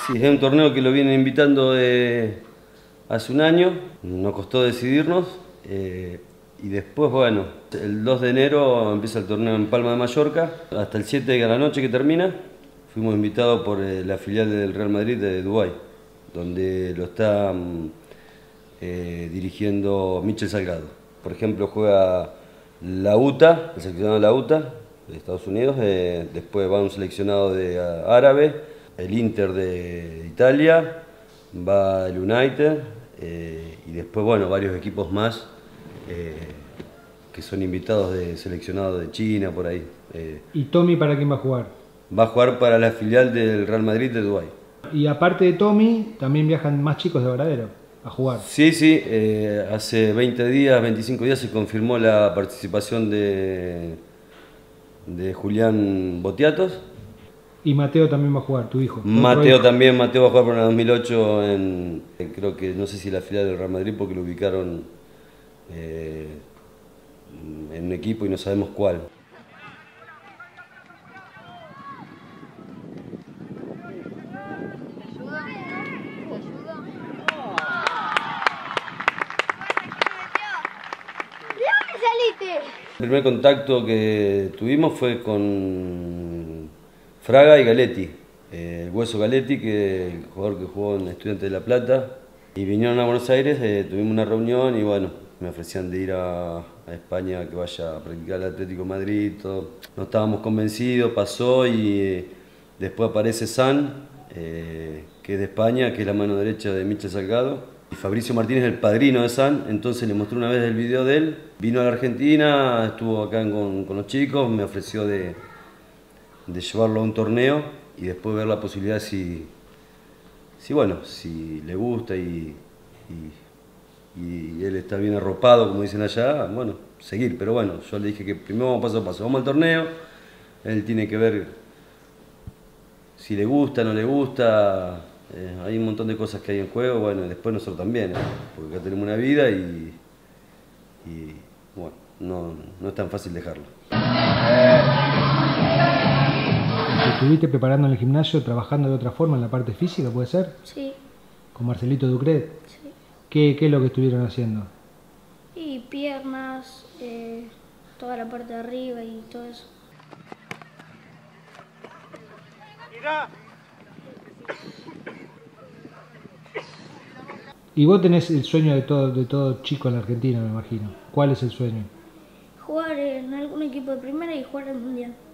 Sí, es un torneo que lo vienen invitando hace un año, nos costó decidirnos y después, bueno, el 2 de enero empieza el torneo en Palma de Mallorca, hasta el 7 de la noche que termina. Fuimos invitados por la filial del Real Madrid de Dubái, donde lo está dirigiendo Michel Salgado. Por ejemplo, juega la UTA, el seleccionado de la UTA de Estados Unidos, después va un seleccionado de árabe, el Inter de Italia, va el United y después, bueno, varios equipos más que son invitados de seleccionados de China, por ahí. ¿Y Tommy para quién va a jugar? Va a jugar para la filial del Real Madrid de Dubái. Y aparte de Tommy, también viajan más chicos de Varadero a jugar. Sí, sí, hace 20 días, 25 días se confirmó la participación de Julián Botiatos. Y Mateo también va a jugar, tu hijo. Mateo también, Mateo va a jugar por la 2008 creo que, no sé si la filial del Real Madrid, porque lo ubicaron en un equipo y no sabemos cuál. El primer contacto que tuvimos fue con Fraga y Galetti, el Hueso Galetti, que el jugador que jugó en Estudiantes de La Plata, y vinieron a Buenos Aires, tuvimos una reunión y bueno, me ofrecían de ir a España, que vaya a practicar el Atlético de Madrid, todo. No estábamos convencidos, pasó y después aparece San, que es de España, que es la mano derecha de Michel Salgado. Y Fabricio Martínez es el padrino de San, entonces le mostré una vez el video de él. Vino a la Argentina, estuvo acá con los chicos, me ofreció de llevarlo a un torneo y después ver la posibilidad si le gusta y él está bien arropado, como dicen allá, bueno, seguir. Pero bueno, yo le dije que primero vamos paso a paso, vamos al torneo, él tiene que ver si le gusta, no le gusta. Hay un montón de cosas que hay en juego, bueno, y después nosotros también, porque acá tenemos una vida y bueno, no es tan fácil dejarlo. ¿Te estuviste preparando en el gimnasio, trabajando de otra forma en la parte física, puede ser? Sí. ¿Con Marcelito Ducret? Sí. ¿Qué es lo que estuvieron haciendo? Y piernas, toda la parte de arriba y todo eso. Mira. Y vos tenés el sueño de todo chico en la Argentina, me imagino. ¿Cuál es el sueño? Jugar en algún equipo de primera y jugar al mundial.